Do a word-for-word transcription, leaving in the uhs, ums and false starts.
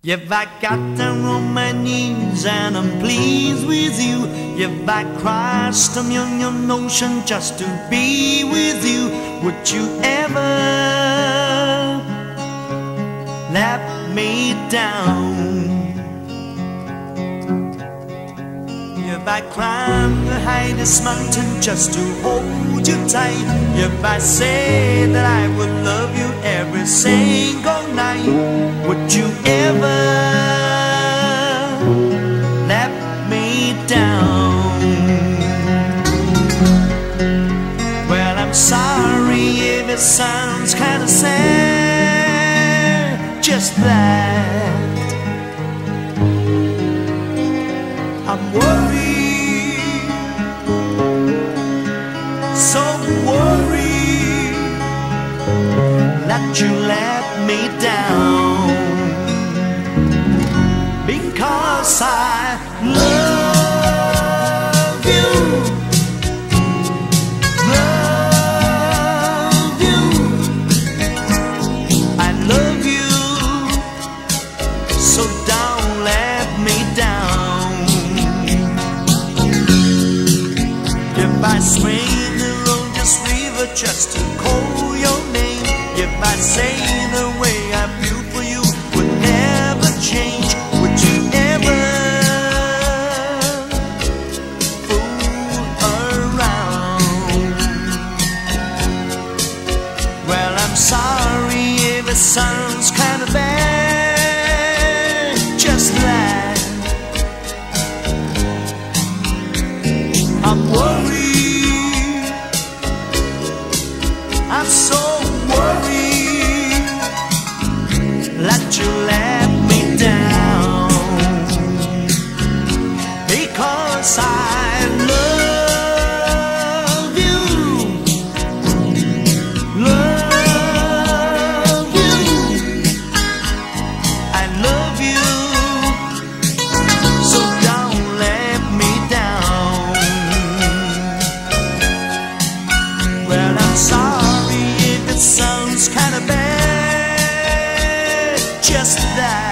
If I got down on my knees and I'm pleased with you, if I crossed a million oceans just to be with you, would you ever let me down? If I climb the highest mountain just to hold you tight, if I say that I would love you every single night, would you ever let me down? Well, I'm sorry if it sounds kinda sad, just that I'm worried, so worried that you let me down, because I love you, love you, I love you, so don't let me down. If I swing the longest river just to call your name, if I say the way I feel for you would never change, would you ever fool around? Well, I'm sorry if it sounds kinda bad, just that I'm worried, I'm so worried that you let me down, because I love you, love you, I love you, so don't let me down. Well, I'm sorry if it sounds kinda bad, just that